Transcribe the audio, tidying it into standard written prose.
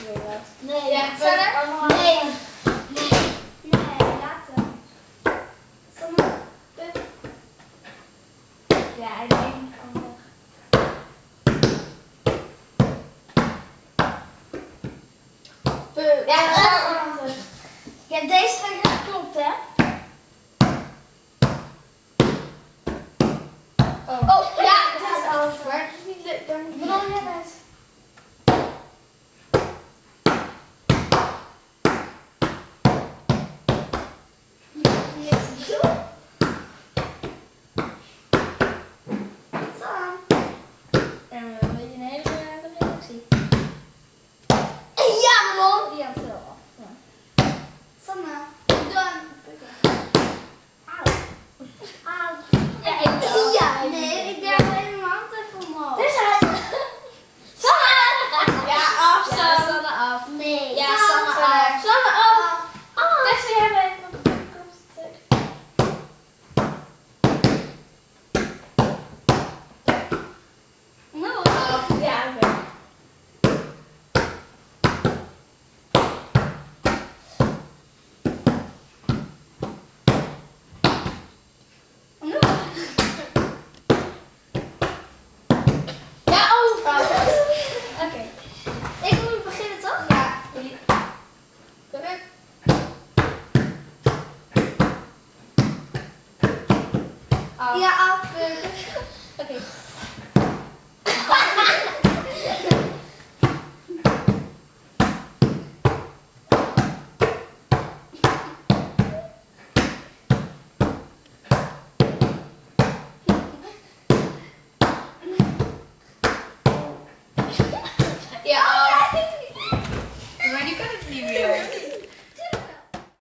Nee, Ja, verder? Nee. Nee, later. Sanne, pup. Ja, hij deed niet handig. Pup. Ja, handig. Je hebt deze twee keer geklopt, hè? Oh, ja, het is af. Maar het is niet leuk. Dan moet je Bedoel je het? En een beetje een hele rare reactie. Ja, Melon! Die had het wel af. Ja. Sanne, dan. Auw. Auw. Ja, ik wel. Ja, nee, ik draai alleen mijn hand even omhoog. Dus hij... Sanne! Ja, af. Ja, Ja, Sanne af. Nee. Ja, Sanne af. Sanne af. Tessie hebben. Nou, Af. Ja, oké. Ja, over. Oké. Ik moet beginnen, toch? Ja. Druk. Af. Ja, af. Oké. Ja, af. Maar die kan het niet meer.